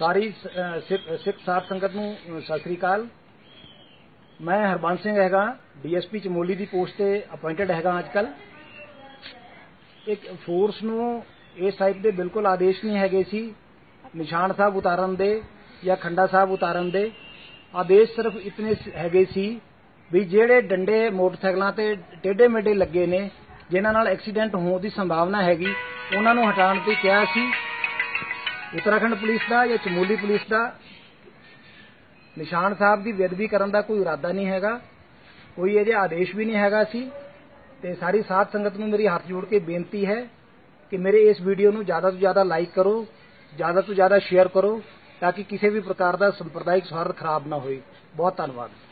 सारी सिख साध संगत नूं सत श्री अकाल। मैं हरबंस सिंह हैगा, डीएसपी चमोली की पोस्ट से अपॉइंटेड हैगा। अजकल एक फोर्स नूं इस टाइप के बिल्कुल आदेश नहीं हैगे सी निशान साहब उतारन दे या खंडा साहब उतारन दे। आदेश सिर्फ इतने हैगे सी भी ਜਿਹੜੇ डंडे मोटरसाइकिलों ते टेढ़े मेढ़े लगे ने जिन्हां नाल एक्सीडेंट होने की संभावना हैगी उन्हां नूं हटाउण ते किहा सी। उत्तराखंड पुलिस का या चमोली पुलिस का निशान साहब की बेदबी करन दा कोई इरादा नहीं हैगा, कोई ये आदेश भी नहीं हैगा सी। ते सारी साध संगत नूं मेरी हाथ जोड़ के बेनती है कि मेरे इस वीडियो नूं ज़्यादा तो ज़्यादा लाइक करो, ज़्यादा तो ज़्यादा शेयर करो ताकि किसी भी प्रकार का संप्रदायिक सौहार्द खराब ना होए। बहुत धन्यवाद।